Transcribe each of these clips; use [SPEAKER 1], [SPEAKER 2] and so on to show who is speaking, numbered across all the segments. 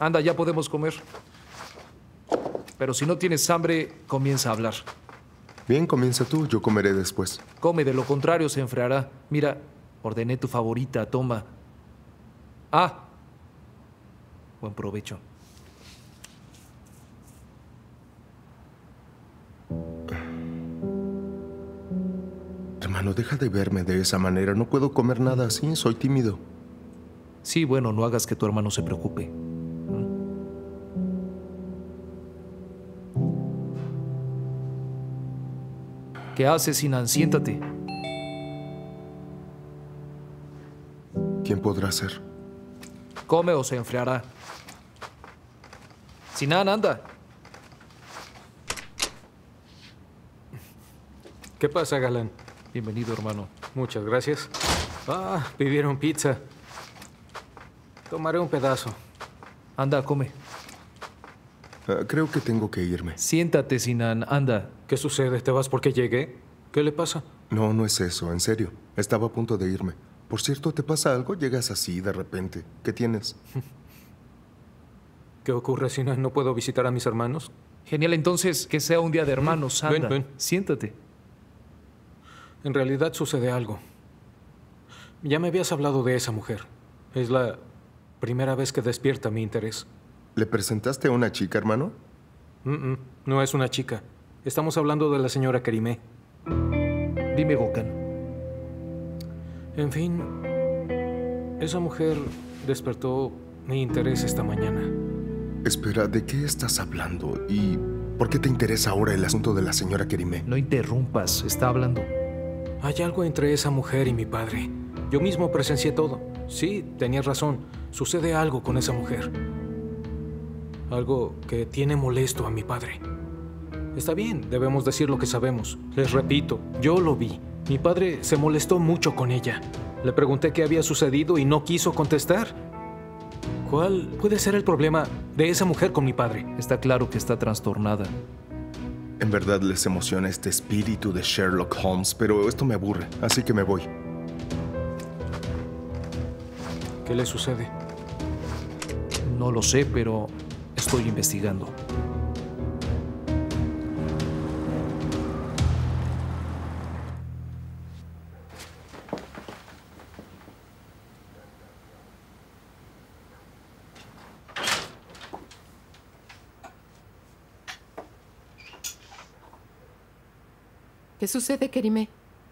[SPEAKER 1] Anda, ya podemos comer. Pero si no tienes hambre, comienza a hablar.
[SPEAKER 2] Bien, comienza tú, yo comeré después.
[SPEAKER 1] Come, de lo contrario se enfriará. Mira, ordené tu favorita, toma. Ah, buen provecho.
[SPEAKER 2] Hermano, deja de verme de esa manera. No puedo comer nada así, soy tímido.
[SPEAKER 1] Sí, bueno, no hagas que tu hermano se preocupe. ¿Qué haces, Sinan? Siéntate.
[SPEAKER 2] ¿Quién podrá ser?
[SPEAKER 1] Come o se enfriará. Sinan, anda.
[SPEAKER 3] ¿Qué pasa, galán?
[SPEAKER 1] Bienvenido, hermano.
[SPEAKER 3] Muchas gracias. Ah, pidieron pizza. Tomaré un pedazo.
[SPEAKER 1] Anda, come.
[SPEAKER 2] Creo que tengo que irme.
[SPEAKER 1] Siéntate, Sinan, anda.
[SPEAKER 3] ¿Qué sucede? ¿Te vas porque llegué? ¿Qué le pasa?
[SPEAKER 2] No, no es eso, en serio. Estaba a punto de irme. Por cierto, ¿te pasa algo? Llegas así de repente. ¿Qué tienes?
[SPEAKER 3] ¿Qué ocurre si no puedo visitar a mis hermanos?
[SPEAKER 1] Genial, entonces, que sea un día de hermanos, anda.
[SPEAKER 3] Ven.
[SPEAKER 1] Siéntate.
[SPEAKER 3] En realidad sucede algo. Ya me habías hablado de esa mujer. Es la primera vez que despierta mi interés.
[SPEAKER 2] ¿Le presentaste a una chica, hermano?
[SPEAKER 3] No es una chica. Estamos hablando de la señora Kerimé.
[SPEAKER 1] Dime, Gokhan.
[SPEAKER 3] En fin, esa mujer despertó mi interés esta mañana.
[SPEAKER 2] Espera, ¿de qué estás hablando? ¿Y por qué te interesa ahora el asunto de la señora Kerimé?
[SPEAKER 1] No interrumpas, está hablando.
[SPEAKER 3] Hay algo entre esa mujer y mi padre. Yo mismo presencié todo. Sí, tenías razón. Sucede algo con esa mujer. Algo que tiene molesto a mi padre. Está bien, debemos decir lo que sabemos. Les repito, yo lo vi. Mi padre se molestó mucho con ella. Le pregunté qué había sucedido y no quiso contestar. ¿Cuál puede ser el problema de esa mujer con mi padre?
[SPEAKER 1] Está claro que está trastornada.
[SPEAKER 2] En verdad les emociona este espíritu de Sherlock Holmes, pero esto me aburre, así que me voy.
[SPEAKER 3] ¿Qué le sucede?
[SPEAKER 1] No lo sé, pero estoy investigando.
[SPEAKER 4] ¿Qué sucede, Kerimé?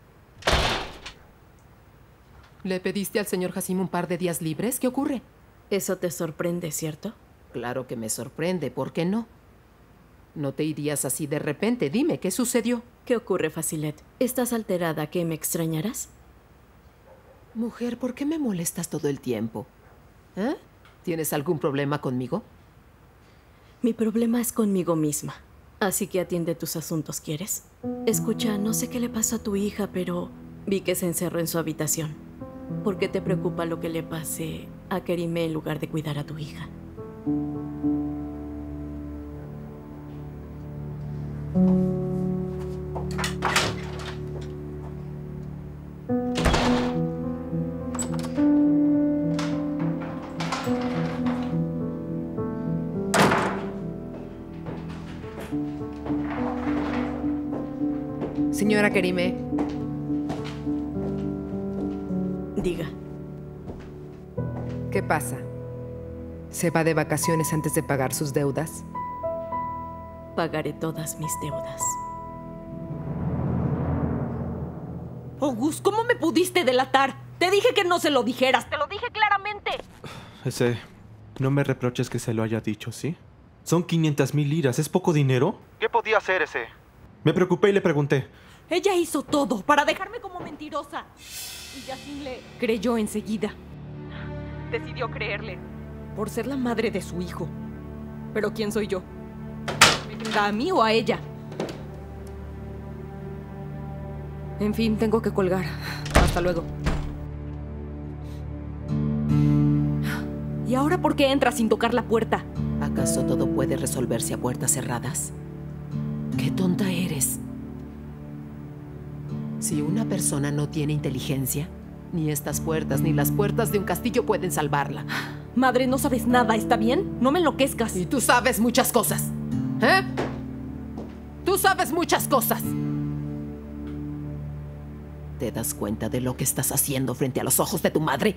[SPEAKER 4] ¿Le pediste al señor Hasim un par de días libres? ¿Qué ocurre?
[SPEAKER 5] Eso te sorprende, ¿cierto?
[SPEAKER 4] Claro que me sorprende. ¿Por qué no? No te irías así de repente. Dime, ¿qué sucedió?
[SPEAKER 5] ¿Qué ocurre, Fasilet? ¿Estás alterada? ¿Que me extrañarás?
[SPEAKER 4] Mujer, ¿por qué me molestas todo el tiempo? ¿Eh? ¿Tienes algún problema conmigo?
[SPEAKER 5] Mi problema es conmigo misma. Así que atiende tus asuntos, ¿quieres? Escucha, no sé qué le pasó a tu hija, pero vi que se encerró en su habitación. ¿Por qué te preocupa lo que le pase a Kerimé en lugar de cuidar a tu hija?
[SPEAKER 4] Señora Kerimé.
[SPEAKER 5] Diga.
[SPEAKER 4] ¿Qué pasa? ¿Se va de vacaciones antes de pagar sus deudas?
[SPEAKER 5] Pagaré todas mis deudas.
[SPEAKER 6] Oh, Gus, ¿cómo me pudiste delatar? Te dije que no se lo dijeras, te lo dije claramente.
[SPEAKER 7] No me reproches que se lo haya dicho, ¿sí? Son 500,000 liras, ¿es poco dinero? ¿Qué podía hacer ese? Me preocupé y le pregunté.
[SPEAKER 6] Ella hizo todo para dejarme como mentirosa. Y Yassin le creyó enseguida. Decidió creerle por ser la madre de su hijo. Pero ¿quién soy yo? ¿Me venga a mí o a ella? En fin, tengo que colgar. Hasta luego. ¿Y ahora por qué entras sin tocar la puerta?
[SPEAKER 4] ¿Acaso todo puede resolverse a puertas cerradas? ¡Qué tonta eres! Si una persona no tiene inteligencia, ni estas puertas ni las puertas de un castillo pueden salvarla.
[SPEAKER 6] Madre, no sabes nada, ¿está bien? No me enloquezcas.
[SPEAKER 4] Y tú sabes muchas cosas. ¿Eh? Tú sabes muchas cosas. ¿Te das cuenta de lo que estás haciendo frente a los ojos de tu madre?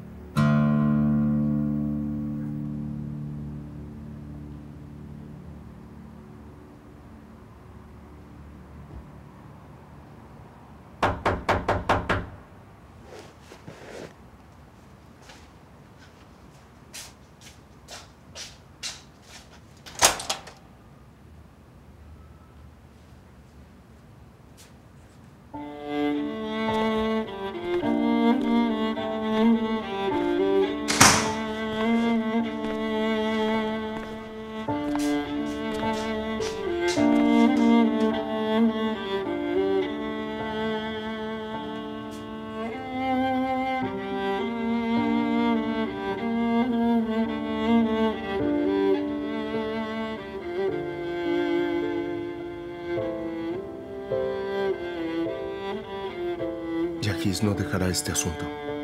[SPEAKER 2] Yagis no dejará este asunto.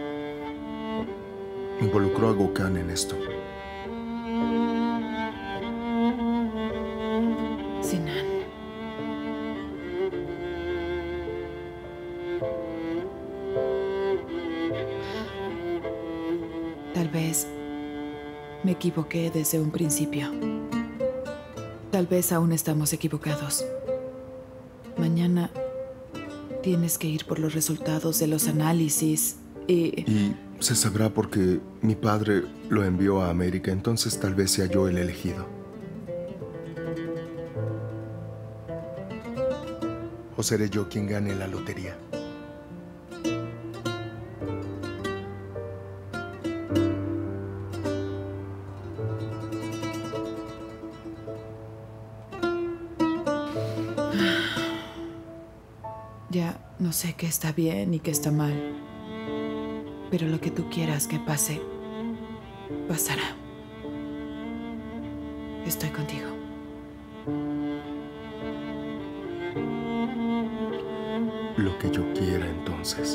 [SPEAKER 2] Involucró a Gokhan en esto.
[SPEAKER 8] Sinan. Tal vez me equivoqué desde un principio. Tal vez aún estamos equivocados. Mañana tienes que ir por los resultados de los análisis
[SPEAKER 2] Y se sabrá porque mi padre lo envió a América, entonces tal vez sea yo el elegido. ¿O seré yo quien gane la lotería?
[SPEAKER 8] Ya no sé qué está bien y qué está mal. Pero lo que tú quieras que pase, pasará. Estoy contigo.
[SPEAKER 2] Lo que yo quiera, entonces.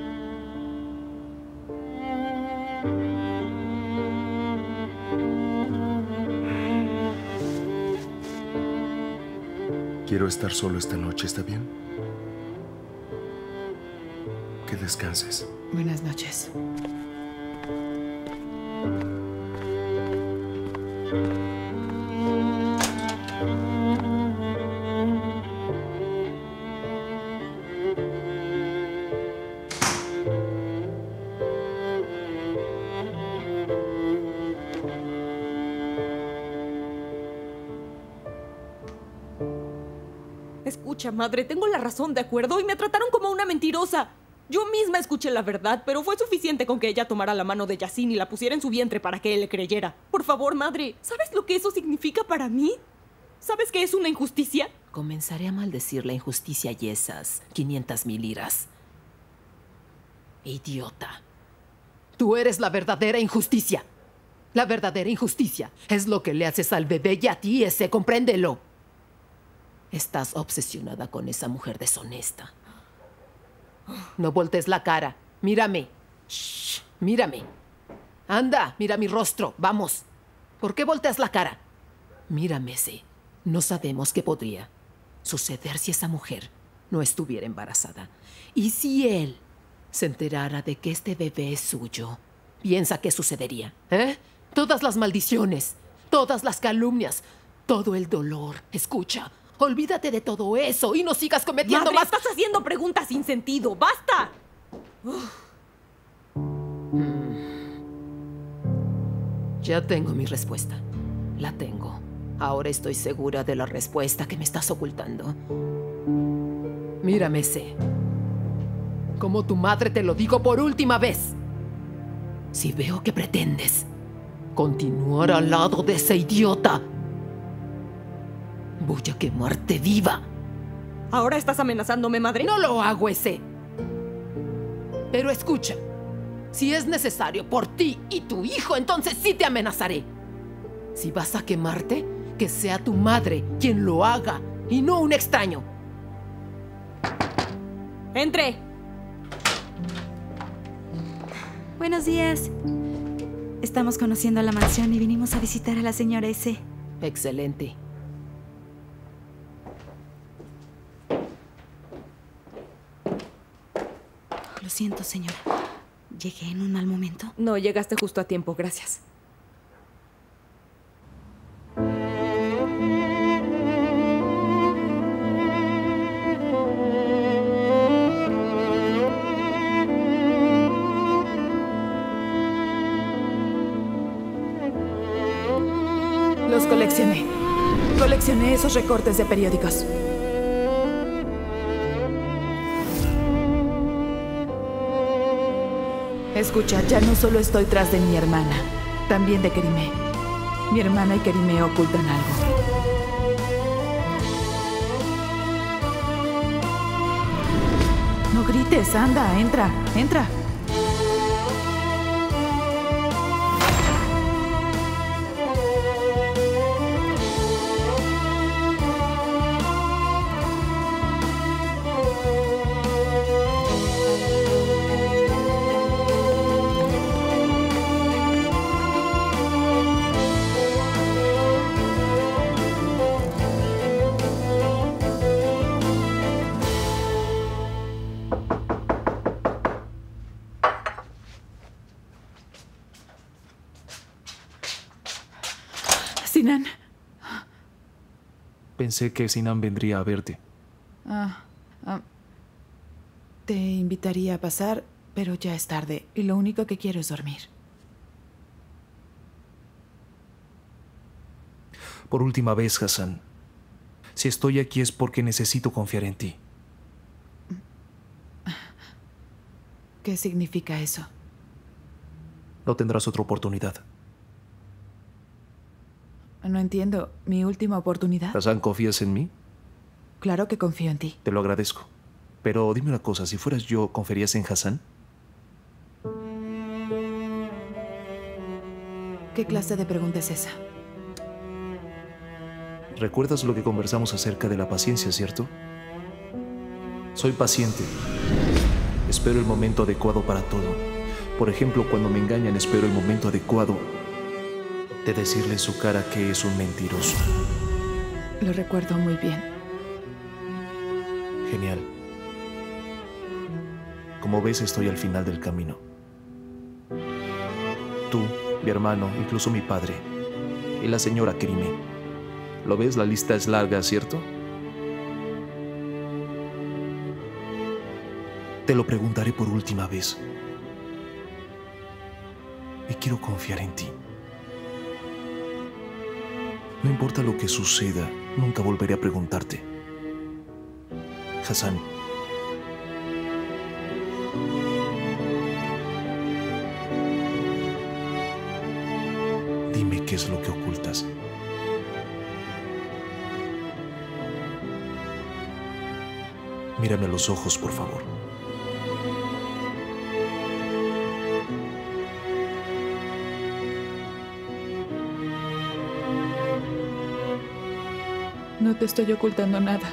[SPEAKER 2] Quiero estar solo esta noche, ¿está bien? Que descanses.
[SPEAKER 8] Buenas noches.
[SPEAKER 6] Escucha, madre, tengo la razón, ¿de acuerdo? Y me trataron como una mentirosa. Yo misma escuché la verdad, pero fue suficiente con que ella tomara la mano de Yasin y la pusiera en su vientre para que él le creyera. Por favor, madre, ¿sabes lo que eso significa para mí? ¿Sabes que es una injusticia?
[SPEAKER 4] Comenzaré a maldecir la injusticia y esas 500,000 liras. Idiota. Tú eres la verdadera injusticia. La verdadera injusticia es lo que le haces al bebé y a ti, ese, compréndelo. Estás obsesionada con esa mujer deshonesta. No voltees la cara. Mírame. Shh, mírame. Anda, mira mi rostro. Vamos. ¿Por qué volteas la cara? Mírame, sí. No sabemos qué podría suceder si esa mujer no estuviera embarazada. Y si él se enterara de que este bebé es suyo, piensa qué sucedería, ¿eh? Todas las maldiciones, todas las calumnias, todo el dolor. Escucha. Olvídate de todo eso y no sigas cometiendo
[SPEAKER 6] Madre,
[SPEAKER 4] más...
[SPEAKER 6] estás haciendo preguntas sin sentido. ¡Basta!
[SPEAKER 4] Ya tengo mi respuesta. La tengo. Ahora estoy segura de la respuesta que me estás ocultando. Mírame, sé. Como tu madre te lo digo por última vez. Si veo que pretendes continuar al lado de ese idiota, voy a quemarte viva.
[SPEAKER 6] ¿Ahora estás amenazándome, madre?
[SPEAKER 4] No lo hago, ese. Pero escucha. Si es necesario por ti y tu hijo, entonces sí te amenazaré. Si vas a quemarte, que sea tu madre quien lo haga y no un extraño.
[SPEAKER 6] ¡Entre!
[SPEAKER 9] Buenos días. Estamos conociendo la mansión y vinimos a visitar a la señora S.
[SPEAKER 4] Excelente.
[SPEAKER 9] Lo siento, señora. ¿Llegué en un mal momento?
[SPEAKER 6] No, llegaste justo a tiempo, gracias.
[SPEAKER 8] Los coleccioné. Coleccioné esos recortes de periódicos. Escucha, ya no solo estoy tras de mi hermana, también de Kerimé. Mi hermana y Kerimé ocultan algo. No grites, anda, entra, entra. Sinan.
[SPEAKER 1] Pensé que Sinan vendría a verte.
[SPEAKER 8] Te invitaría a pasar, pero ya es tarde y lo único que quiero es dormir.
[SPEAKER 1] Por última vez, Hassan. Si estoy aquí es porque necesito confiar en ti.
[SPEAKER 8] ¿Qué significa eso?
[SPEAKER 1] No tendrás otra oportunidad.
[SPEAKER 8] No entiendo. ¿Mi última oportunidad?
[SPEAKER 1] Hassan, ¿confías en mí?
[SPEAKER 8] Claro que confío en ti.
[SPEAKER 1] Te lo agradezco. Pero dime una cosa, si fueras yo, ¿confiarías en Hassan?
[SPEAKER 8] ¿Qué clase de pregunta es esa?
[SPEAKER 1] ¿Recuerdas lo que conversamos acerca de la paciencia, cierto? Soy paciente. Espero el momento adecuado para todo. Por ejemplo, cuando me engañan, espero el momento adecuado de decirle en su cara que es un mentiroso.
[SPEAKER 8] Lo recuerdo muy bien.
[SPEAKER 1] Genial. Como ves, estoy al final del camino. Tú, mi hermano, incluso mi padre y la señora Kerimé. ¿Lo ves? La lista es larga, ¿cierto? Te lo preguntaré por última vez. Y quiero confiar en ti. No importa lo que suceda, nunca volveré a preguntarte. Hassan. Dime qué es lo que ocultas. Mírame a los ojos, por favor.
[SPEAKER 8] No te estoy ocultando nada.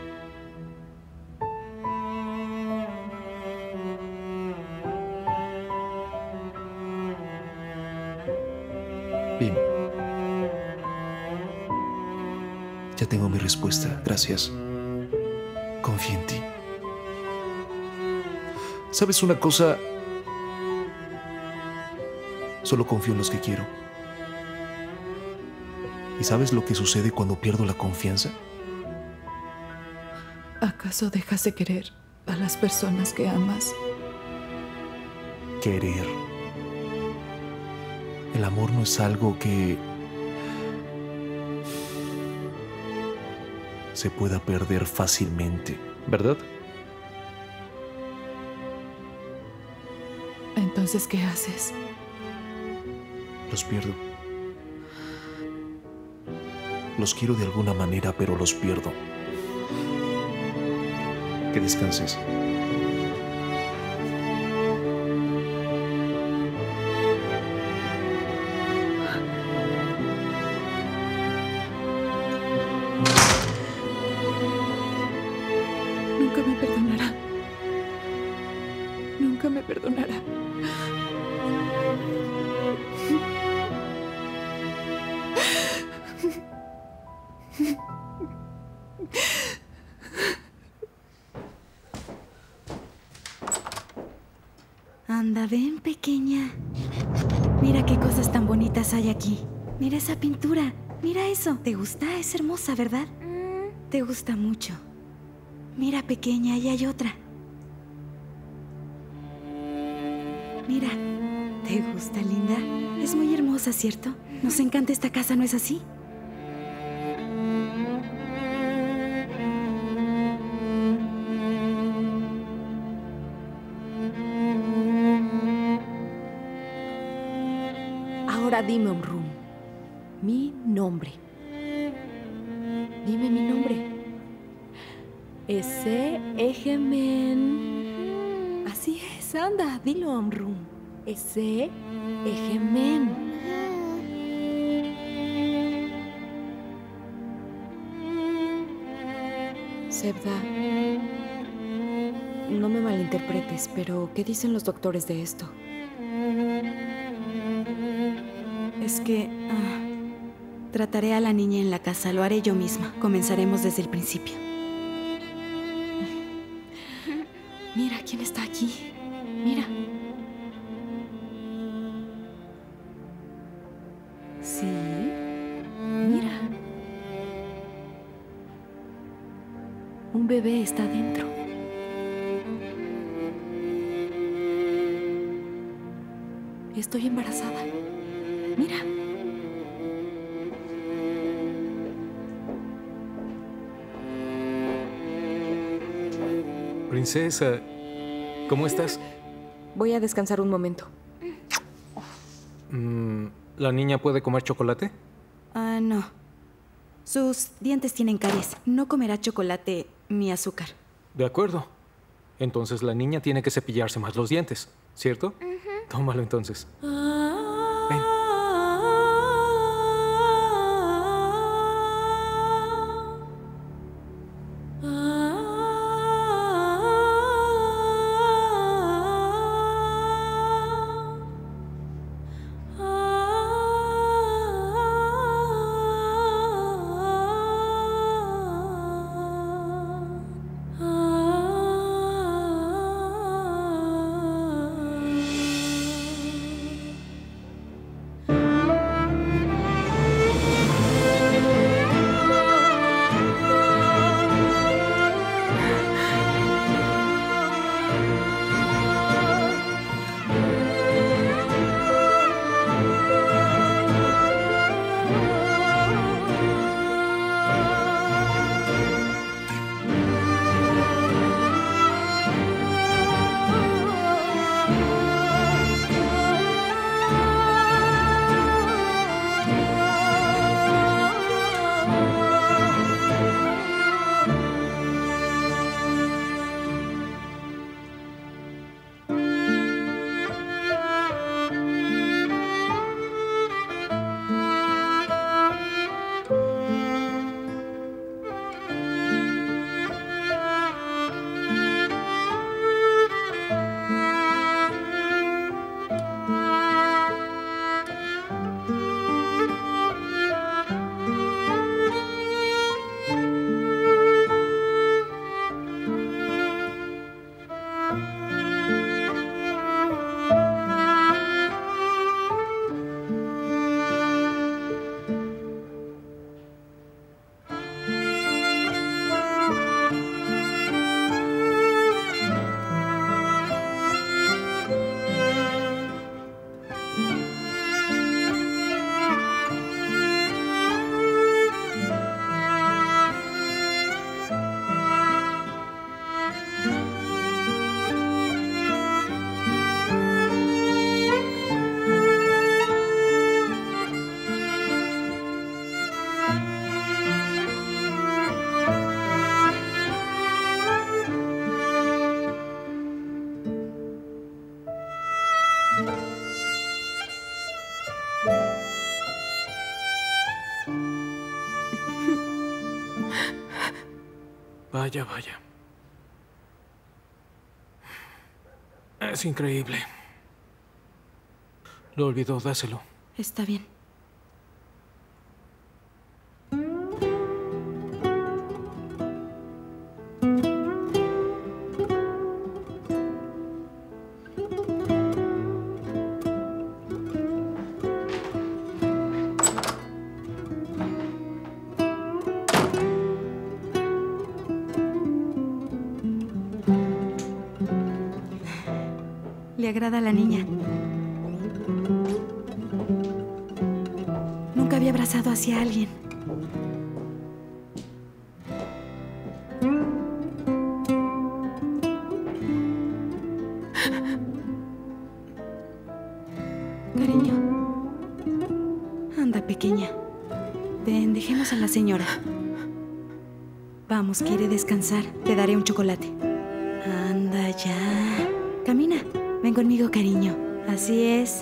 [SPEAKER 1] Bien. Ya tengo mi respuesta. Gracias. Confío en ti. ¿Sabes una cosa? Solo confío en los que quiero. ¿Y sabes lo que sucede cuando pierdo la confianza?
[SPEAKER 8] ¿Acaso dejas de querer a las personas que amas?
[SPEAKER 1] Querer. El amor no es algo que se pueda perder fácilmente, ¿verdad?
[SPEAKER 8] Entonces, ¿qué haces?
[SPEAKER 1] Los pierdo. Los quiero de alguna manera, pero los pierdo. Que descanses.
[SPEAKER 8] Nunca me perdonará. Nunca me perdonará.
[SPEAKER 9] Anda, ven, pequeña. Mira qué cosas tan bonitas hay aquí. Mira esa pintura. Mira eso. ¿Te gusta? Es hermosa, ¿verdad? Te gusta mucho. Mira, pequeña, ahí hay otra. Mira. ¿Te gusta, linda? Es muy hermosa, ¿cierto? Nos encanta esta casa, ¿no es así?
[SPEAKER 6] Ahora dime, Omrum. Mi nombre. Dime mi nombre. Ese Egemen. Así es, anda, dilo, Omrum. Ese Egemen. Sebda, no me malinterpretes, pero ¿qué dicen los doctores de esto?
[SPEAKER 9] Es que... trataré a la niña en la casa, lo haré yo misma. Comenzaremos desde el principio.
[SPEAKER 6] Mira quién está aquí. Mira. Sí. Mira. Un bebé está dentro. Estoy embarazada. Mira.
[SPEAKER 3] Princesa, ¿cómo estás?
[SPEAKER 6] Voy a descansar un momento.
[SPEAKER 3] ¿La niña puede comer chocolate?
[SPEAKER 9] No. Sus dientes tienen caries. No comerá chocolate ni azúcar.
[SPEAKER 3] De acuerdo. Entonces la niña tiene que cepillarse más los dientes, ¿cierto? Tómalo entonces. Ven. Vaya, vaya. Es increíble. Lo olvidó, dáselo.
[SPEAKER 9] Está bien. Le agrada a la niña. Nunca había abrazado hacia alguien. Cariño. Anda, pequeña. Ven, dejemos a la señora. Vamos, quiere descansar. Te daré un chocolate. Anda ya. Camina. Ven conmigo, cariño. Así es.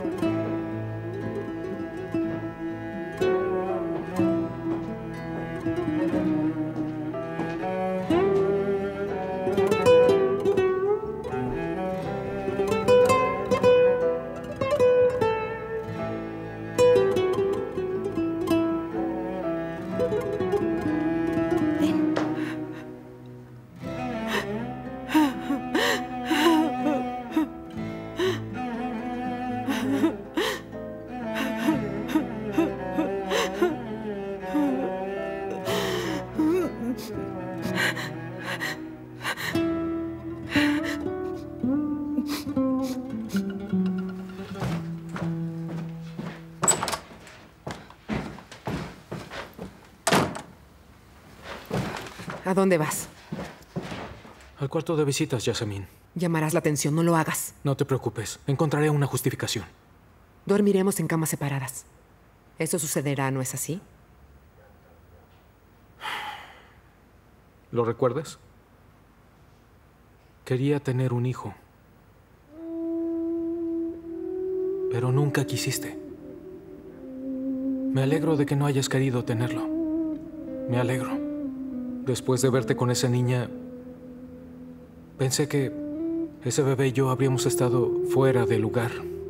[SPEAKER 10] ¿A dónde vas?
[SPEAKER 3] Al cuarto de visitas, Yasamín.
[SPEAKER 10] Llamarás la atención, no lo hagas.
[SPEAKER 3] No te preocupes, encontraré una justificación.
[SPEAKER 10] Dormiremos en camas separadas. Eso sucederá, ¿no es así?
[SPEAKER 3] ¿Lo recuerdas? Quería tener un hijo. Pero nunca quisiste. Me alegro de que no hayas querido tenerlo. Me alegro. Después de verte con esa niña, pensé que ese bebé y yo habríamos estado fuera de lugar.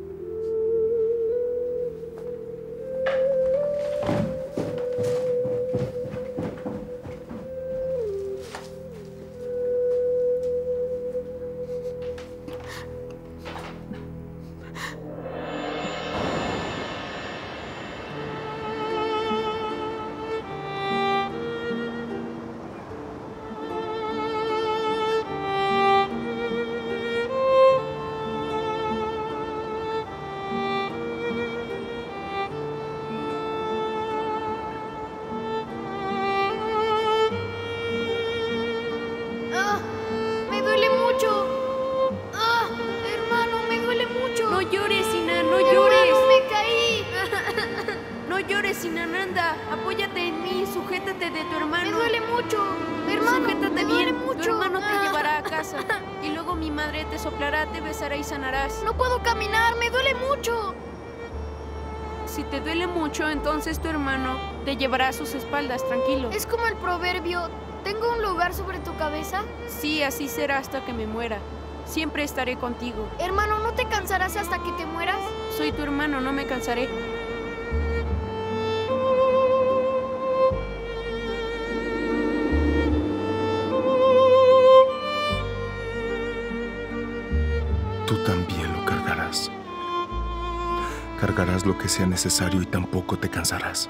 [SPEAKER 11] Apóyate en mí, sujétate de tu hermano.
[SPEAKER 12] Me duele mucho. Hermano,
[SPEAKER 11] sujétate
[SPEAKER 12] me duele
[SPEAKER 11] bien.
[SPEAKER 12] mucho.
[SPEAKER 11] Tu hermano te llevará a casa. Y luego mi madre te soplará, te besará y sanarás.
[SPEAKER 12] No puedo caminar, me duele mucho.
[SPEAKER 11] Si te duele mucho, entonces tu hermano te llevará a sus espaldas, tranquilo.
[SPEAKER 12] Es como el proverbio, ¿tengo un lugar sobre tu cabeza?
[SPEAKER 11] Sí, así será hasta que me muera. Siempre estaré contigo.
[SPEAKER 12] Hermano, ¿no te cansarás hasta que te mueras?
[SPEAKER 11] Soy tu hermano, no me cansaré.
[SPEAKER 2] Tú también lo cargarás. Cargarás lo que sea necesario y tampoco te cansarás.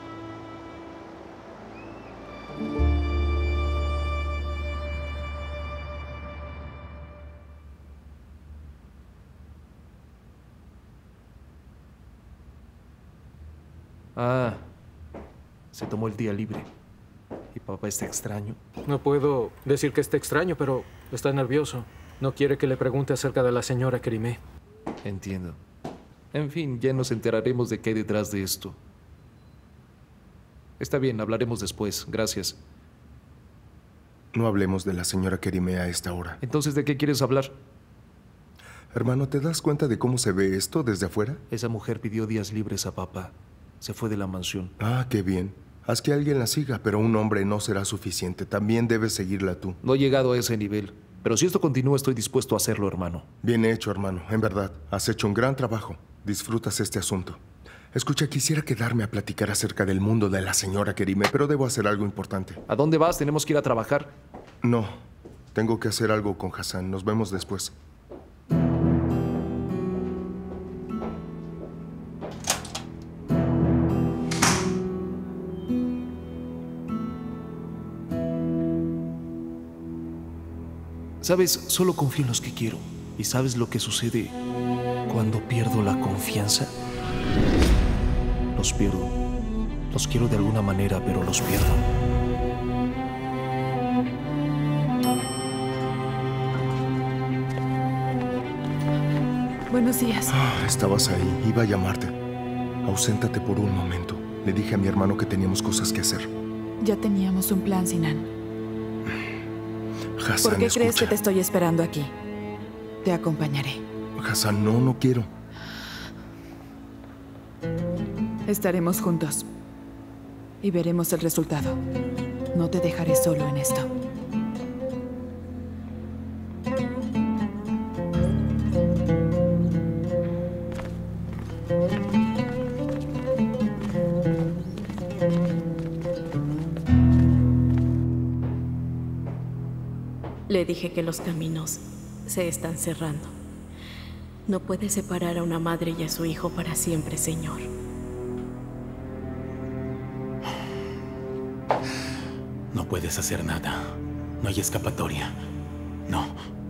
[SPEAKER 1] Ah, se tomó el día libre. ¿Y papá está extraño?
[SPEAKER 3] No puedo decir que esté extraño, pero está nervioso. No quiere que le pregunte acerca de la señora Kerimé.
[SPEAKER 1] Entiendo. En fin, ya nos enteraremos de qué hay detrás de esto. Está bien, hablaremos después. Gracias.
[SPEAKER 2] No hablemos de la señora Kerimé a esta hora.
[SPEAKER 1] Entonces, ¿de qué quieres hablar?
[SPEAKER 2] Hermano, ¿te das cuenta de cómo se ve esto desde afuera?
[SPEAKER 1] Esa mujer pidió días libres a papá. Se fue de la mansión.
[SPEAKER 2] Ah, qué bien. Haz que alguien la siga, pero un hombre no será suficiente. También debes seguirla tú.
[SPEAKER 1] No he llegado a ese nivel. Pero si esto continúa, estoy dispuesto a hacerlo, hermano.
[SPEAKER 2] Bien hecho, hermano. En verdad, has hecho un gran trabajo. Disfrutas este asunto. Escucha, quisiera quedarme a platicar acerca del mundo de la señora Kerimé, pero debo hacer algo importante.
[SPEAKER 1] ¿A dónde vas? ¿Tenemos que ir a trabajar?
[SPEAKER 2] No. Tengo que hacer algo con Hassan. Nos vemos después.
[SPEAKER 1] Sabes, solo confío en los que quiero. ¿Y sabes lo que sucede cuando pierdo la confianza? Los pierdo. Los quiero de alguna manera, pero los pierdo.
[SPEAKER 8] Buenos días.
[SPEAKER 2] Estabas ahí. Iba a llamarte. Auséntate por un momento. Le dije a mi hermano que teníamos cosas que hacer.
[SPEAKER 8] Ya teníamos un plan, Sinan.
[SPEAKER 2] Hassan,
[SPEAKER 8] ¿Por qué
[SPEAKER 2] escucha.
[SPEAKER 8] crees que te estoy esperando aquí? Te acompañaré.
[SPEAKER 2] Hassan, no quiero.
[SPEAKER 8] Estaremos juntos. Y veremos el resultado. No te dejaré solo en esto.
[SPEAKER 5] Le dije que los caminos se están cerrando. No puede separar a una madre y a su hijo para siempre, señor.
[SPEAKER 13] No puedes hacer nada. No hay escapatoria. No.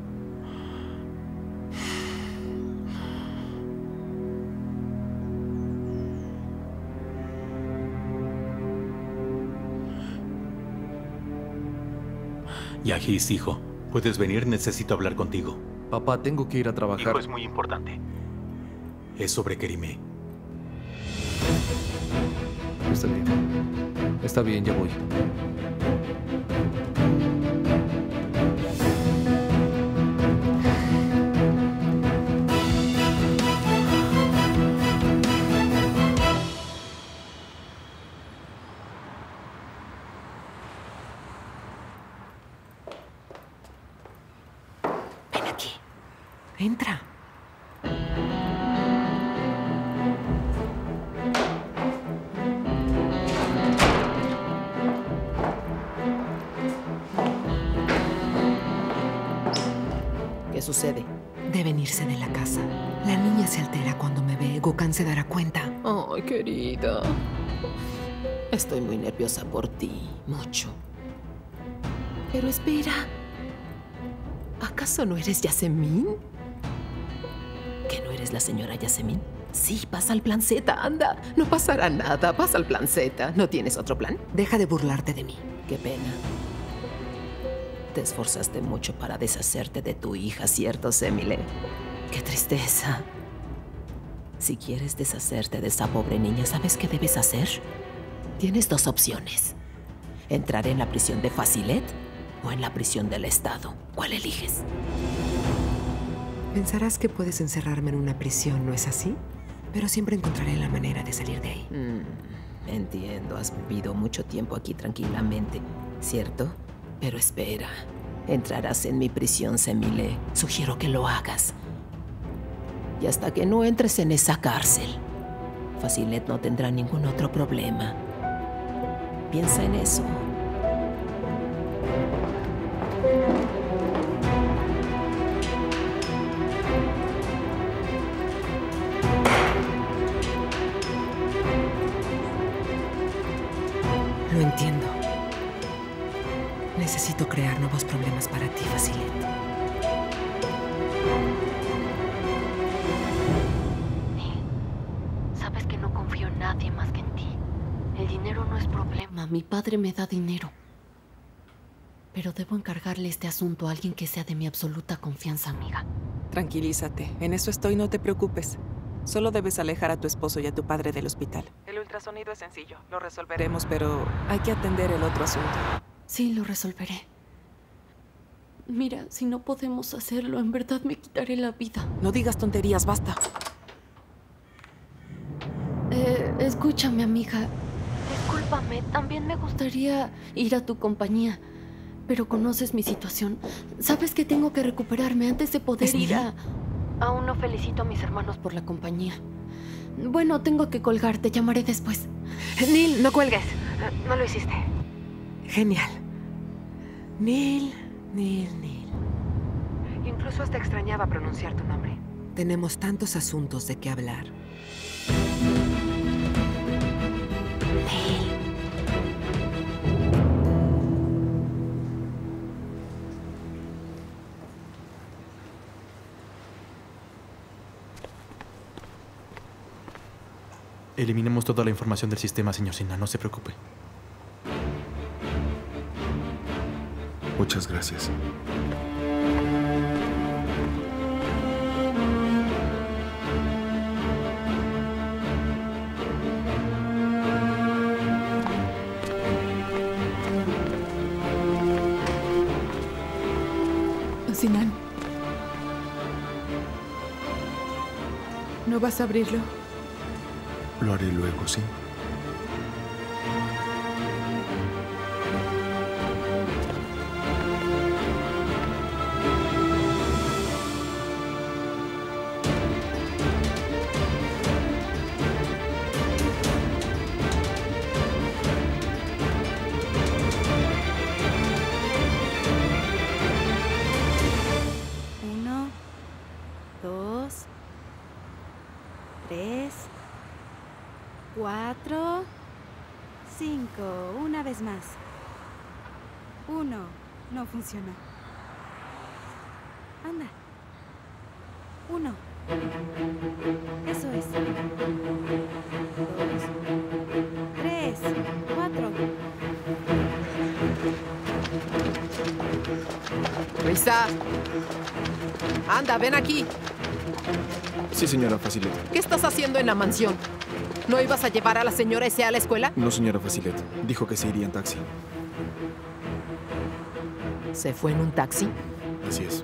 [SPEAKER 13] Yahis, hijo. ¿Puedes venir? Necesito hablar contigo.
[SPEAKER 1] Papá, tengo que ir a trabajar.
[SPEAKER 13] Hijo, es muy importante. Es sobre Kerimé.
[SPEAKER 1] Está bien. Está bien, ya voy.
[SPEAKER 10] Ven aquí. Entra.
[SPEAKER 4] ¿Qué sucede?
[SPEAKER 10] Deben irse de la casa. La niña se altera cuando me ve. Gokhan se dará cuenta.
[SPEAKER 4] Ay, querida. Estoy muy nerviosa por ti. Mucho. Pero espera. ¿Acaso no eres Yasemin? ¿Que no eres la señora Yasemin? Sí, pasa al plan Z, anda. No pasará nada, pasa al plan Z. ¿No tienes otro plan?
[SPEAKER 10] Deja de burlarte de mí.
[SPEAKER 4] Qué pena. Te esforzaste mucho para deshacerte de tu hija, ¿cierto, Semile? Qué tristeza. Si quieres deshacerte de esa pobre niña, ¿sabes qué debes hacer? Tienes dos opciones. Entrar en la prisión de Fasilet o en la prisión del Estado. ¿Cuál eliges?
[SPEAKER 10] Pensarás que puedes encerrarme en una prisión, ¿no es así? Pero siempre encontraré la manera de salir de ahí.
[SPEAKER 4] Entiendo, has vivido mucho tiempo aquí tranquilamente, ¿cierto? Pero espera, entrarás en mi prisión, Semile. Sugiero que lo hagas. Y hasta que no entres en esa cárcel, Fasilet no tendrá ningún otro problema. Piensa en eso.
[SPEAKER 10] Lo entiendo. Necesito crear nuevos problemas para ti, Fasilet.
[SPEAKER 5] Sabes que no confío en nadie más que en ti. El dinero no es problema. Mi padre me da dinero. Pero debo encargarle este asunto a alguien que sea de mi absoluta confianza, amiga.
[SPEAKER 14] Tranquilízate. En eso estoy, no te preocupes. Solo debes alejar a tu esposo y a tu padre del hospital. El ultrasonido es sencillo. Lo resolveremos, pero hay que atender el otro asunto.
[SPEAKER 5] Sí, lo resolveré. Mira, si no podemos hacerlo, en verdad me quitaré la vida.
[SPEAKER 14] No digas tonterías, basta.
[SPEAKER 5] Escúchame, amiga. Discúlpame, también me gustaría ir a tu compañía. Pero conoces mi situación. Sabes que tengo que recuperarme antes de poder ir a... Aún no felicito a mis hermanos por la compañía. Bueno, tengo que colgar. Te llamaré después.
[SPEAKER 10] Neil, no cuelgues. No lo hiciste. Genial. Neil. Incluso hasta extrañaba pronunciar tu nombre. Tenemos tantos asuntos de qué hablar. Neil.
[SPEAKER 7] Eliminemos toda la información del sistema, señor Sina. No se preocupe.
[SPEAKER 2] Muchas gracias.
[SPEAKER 8] Sinan. ¿No vas a abrirlo?
[SPEAKER 2] Lo haré luego, sí.
[SPEAKER 9] Uno, dos, tres, 4, 5. Una vez más. 1. No funciona. Anda. 1. Eso es. 2, 3, 4.
[SPEAKER 4] Prisa. Anda, ven aquí.
[SPEAKER 15] Sí, señora Facilet.
[SPEAKER 4] ¿Qué estás haciendo en la mansión? ¿No ibas a llevar a la señora S. a la escuela?
[SPEAKER 15] No, señora Facilet. Dijo que se iría en taxi.
[SPEAKER 4] ¿Se fue en un taxi?
[SPEAKER 15] Así es.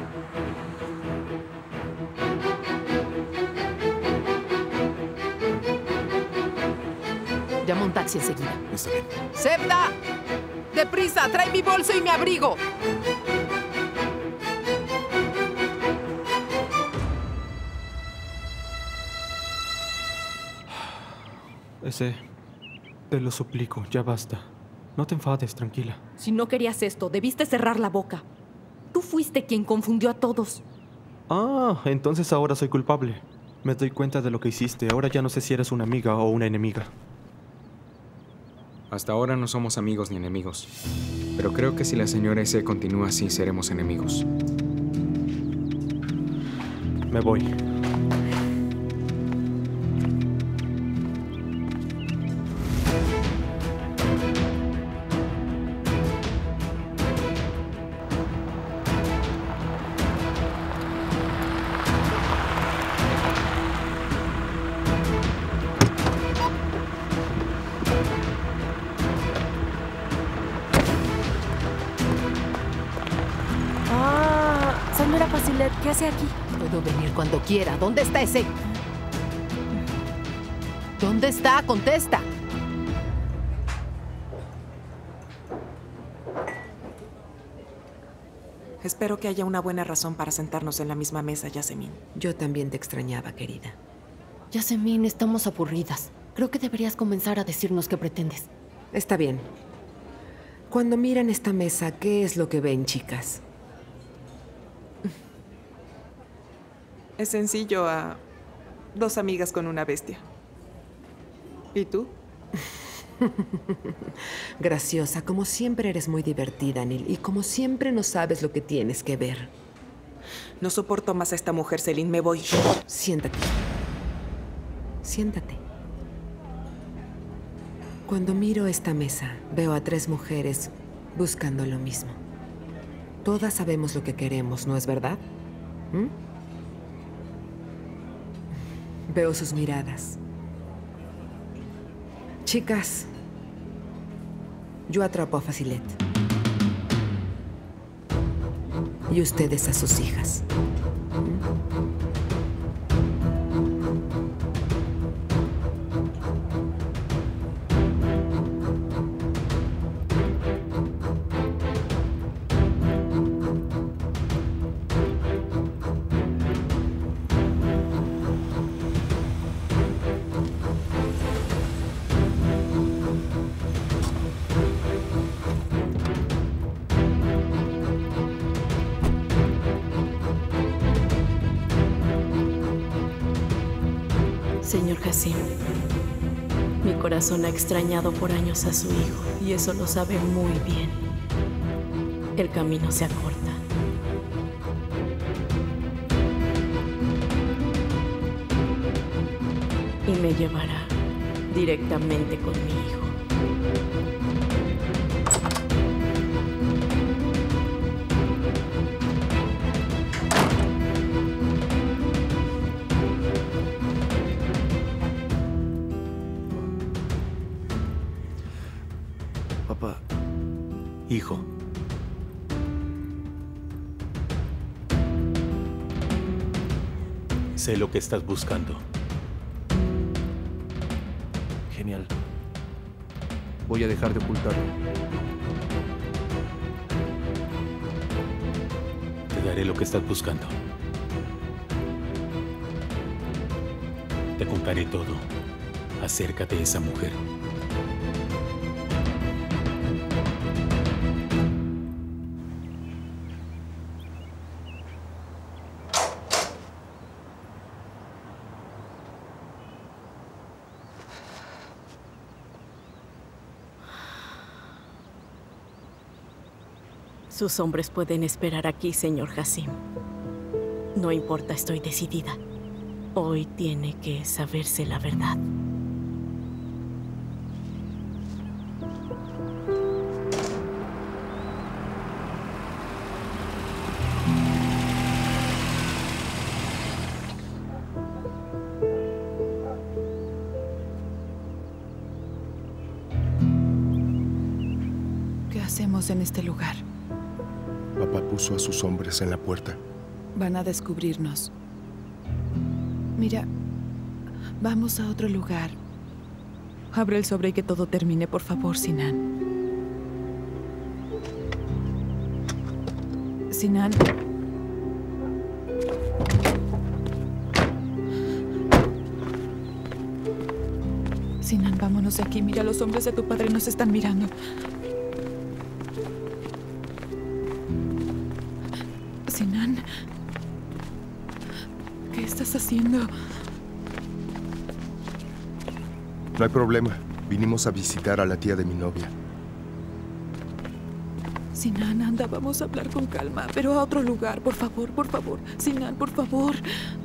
[SPEAKER 4] Llama un taxi enseguida.
[SPEAKER 15] Está bien.
[SPEAKER 4] ¡Septa! ¡Deprisa! ¡Trae mi bolso y mi abrigo!
[SPEAKER 7] Te lo suplico, ya basta. No te enfades, tranquila.
[SPEAKER 6] Si no querías esto, debiste cerrar la boca. Tú fuiste quien confundió a todos.
[SPEAKER 7] Ah, entonces ahora soy culpable. Me doy cuenta de lo que hiciste. Ahora ya no sé si eres una amiga o una enemiga.
[SPEAKER 16] Hasta ahora no somos amigos ni enemigos. Pero creo que si la señora S. continúa así, seremos enemigos.
[SPEAKER 7] Me voy.
[SPEAKER 6] Señora Facilet, ¿qué hace aquí?
[SPEAKER 4] Puedo venir cuando quiera. ¿Dónde está ese? ¿Dónde está? Contesta.
[SPEAKER 14] Espero que haya una buena razón para sentarnos en la misma mesa, Yasemin.
[SPEAKER 10] Yo también te extrañaba, querida.
[SPEAKER 6] Yasemin, estamos aburridas. Creo que deberías comenzar a decirnos qué pretendes.
[SPEAKER 10] Está bien. Cuando miran esta mesa, ¿qué es lo que ven, chicas?
[SPEAKER 14] Es sencillo, a 2 amigas con una bestia. ¿Y tú?
[SPEAKER 10] Graciosa, como siempre eres muy divertida, Neil, y como siempre no sabes lo que tienes que ver.
[SPEAKER 14] No soporto más a esta mujer, Celine, me voy.
[SPEAKER 10] Siéntate. Siéntate. Cuando miro esta mesa, veo a 3 mujeres buscando lo mismo. Todas sabemos lo que queremos, ¿no es verdad? ¿Mm? Veo sus miradas. Chicas, yo atrapo a Facilet. Y ustedes a sus hijas.
[SPEAKER 5] Señor Hassim, mi corazón ha extrañado por años a su hijo y eso lo sabe muy bien. El camino se acorta. Y me llevará directamente con mi hijo.
[SPEAKER 1] Papá, hijo.
[SPEAKER 17] Sé lo que estás buscando.
[SPEAKER 1] Genial. Voy a dejar de ocultarlo.
[SPEAKER 17] Te daré lo que estás buscando. Te contaré todo acerca de esa mujer.
[SPEAKER 5] Sus hombres pueden esperar aquí, señor Hassim. No importa, estoy decidida. Hoy tiene que saberse la verdad.
[SPEAKER 8] ¿Qué hacemos en este lugar?
[SPEAKER 2] Papá puso a sus hombres en la puerta.
[SPEAKER 8] Van a descubrirnos. Mira, vamos a otro lugar. Abre el sobre y que todo termine, por favor, Sinan. Sinan. Sinan, vámonos de aquí. Mira, los hombres de tu padre nos están mirando. Sinan, ¿qué estás haciendo?
[SPEAKER 2] No hay problema. Vinimos a visitar a la tía de mi novia.
[SPEAKER 8] Sinan, anda, vamos a hablar con calma, pero a otro lugar, por favor, por favor. Sinan, por favor.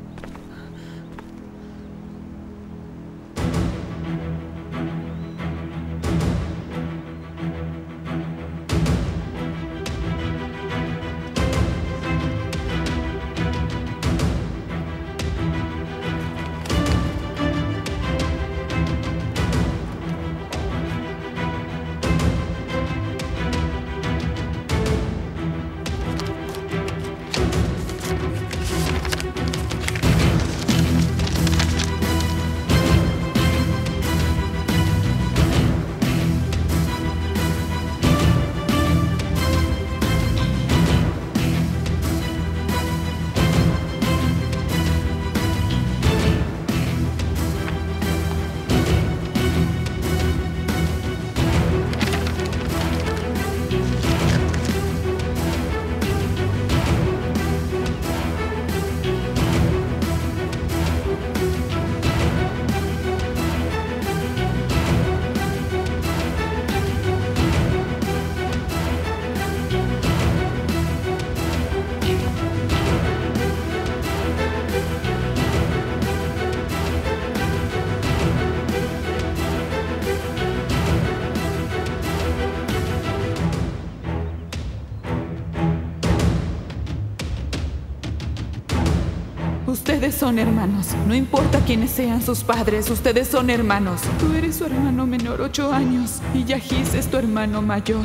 [SPEAKER 8] Ustedes son hermanos. No importa quiénes sean sus padres, ustedes son hermanos. Tú eres su hermano menor, 8 años. Y Yahis es tu hermano mayor.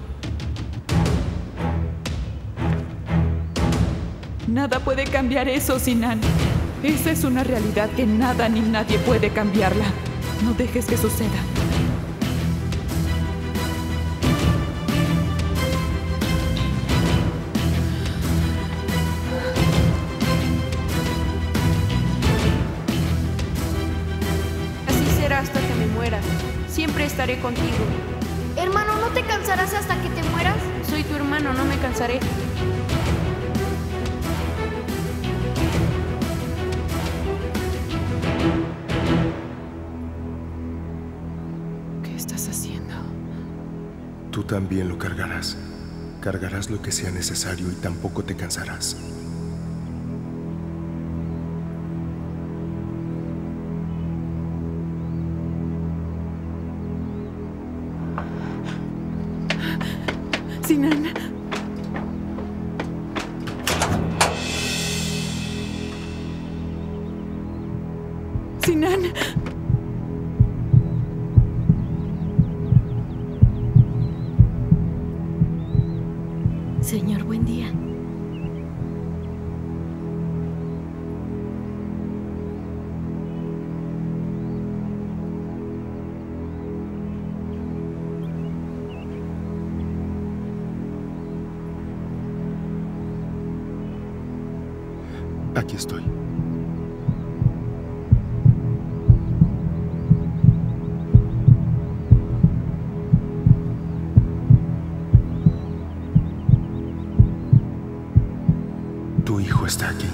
[SPEAKER 8] Nada puede cambiar eso, Sinan. Esa es una realidad que nada ni nadie puede cambiarla. No dejes que suceda.
[SPEAKER 11] Hasta que me muera. Siempre estaré contigo.
[SPEAKER 12] Hermano, ¿no te cansarás hasta que te mueras?
[SPEAKER 11] Soy tu hermano, no me cansaré.
[SPEAKER 8] ¿Qué estás haciendo?
[SPEAKER 2] Tú también lo cargarás. Cargarás lo que sea necesario y tampoco te cansarás.
[SPEAKER 8] Sinan. Sinan.
[SPEAKER 5] Señor, buen día.
[SPEAKER 2] Aquí estoy. Tu hijo está aquí.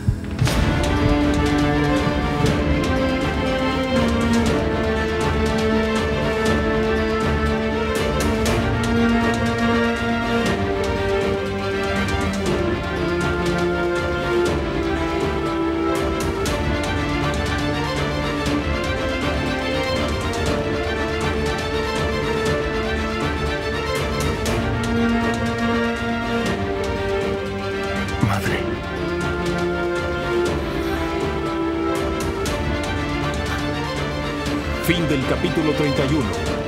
[SPEAKER 2] Madre.
[SPEAKER 17] Fin del capítulo 31.